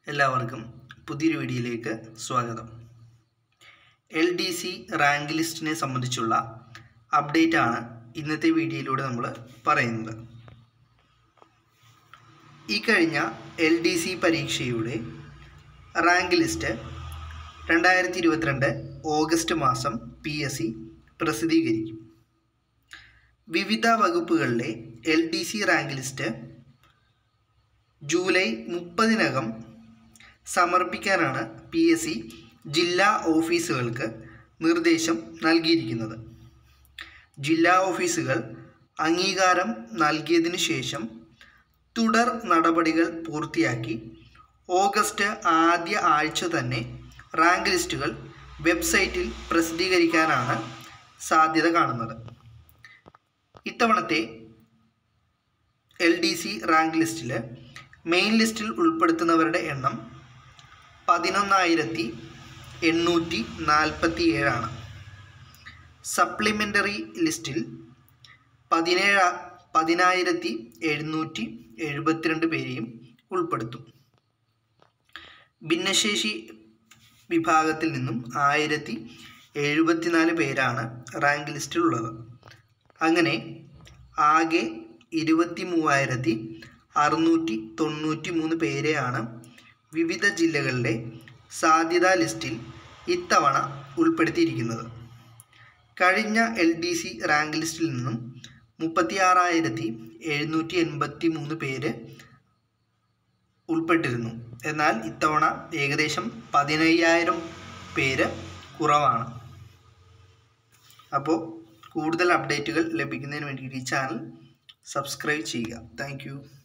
എല്ലാവർക്കും പുതിയൊരു വീഡിയോയിലേക്ക് സ്വാഗതം. LDC റാങ്ക് ലിസ്റ്റിനെ സംബന്ധിച്ചുള്ള അപ്ഡേറ്റ് ആണ് ഇന്നത്തെ വീഡിയോയിലൂടെ നമ്മൾ പറയുന്നത്. ഈ കഴിഞ്ഞ LDC പരീക്ഷയുടെ റാങ്ക് ലിസ്റ്റ് 2022 ഓഗസ്റ്റ് മാസം PSC പ്രസിദ്ധീകരിക്കും. വിവിധ വകുപ്പുകളിലെ LDC റാങ്ക് ലിസ്റ്റ് ജൂലൈ 30-നകം സമർപ്പിക്കാനാണ് PSC ജില്ലാ ഓഫീസുകൾക്ക് നിർദ്ദേശം നൽകിയിരിക്കുന്നത്. ജില്ലാ ഓഫീസുകൾ അംഗീകാരം നൽകിയതിനു ശേഷം തുടർ നടപടികൾ പൂർത്തിയാക്കി ഓഗസ്റ്റ് ആദ്യ ആഴ്ച തന്നെ റാങ്ക് ലിസ്റ്റുകൾ വെബ്സൈറ്റിൽ പ്രസിദ്ധീകരിക്കാനാണ് സാധ്യത കാണുന്നത്. ഇത്തവണത്തെ LDC റാങ്ക് ലിസ്റ്റിൽ മെയിൻ ലിസ്റ്റിൽ ഉൾപ്പെടുത്തുന്നവരുടെ എണ്ണം 11,847 ആണ്. സപ്ലിമെൻ്ററി ലിസ്റ്റിൽ 10,772 പേരെയും ഉൾപ്പെടുത്തും. ഭിന്നശേഷി വിഭാഗത്തിൽ നിന്നും 1,074 പേരാണ് റാങ്ക് ലിസ്റ്റിലുള്ളത്. അങ്ങനെ ആകെ 23,693 പേരെയാണ് വിവിധ ജില്ലകളിലെ സാധ്യതാ ലിസ്റ്റിൽ ഇത്തവണ ഉൾപ്പെടുത്തിയിരിക്കുന്നത്. കഴിഞ്ഞ LDC റാങ്ക് ലിസ്റ്റിൽ നിന്നും 36,783 പേര് ഉൾപ്പെട്ടിരുന്നു. എന്നാൽ ഇത്തവണ ഏകദേശം 15,000 പേര് കുറവാണ്. അപ്പോൾ കൂടുതൽ അപ്ഡേറ്റുകൾ ലഭിക്കുന്നതിന് വേണ്ടിയിട്ട് ഈ ചാനൽ സബ്സ്ക്രൈബ് ചെയ്യുക. Thank U.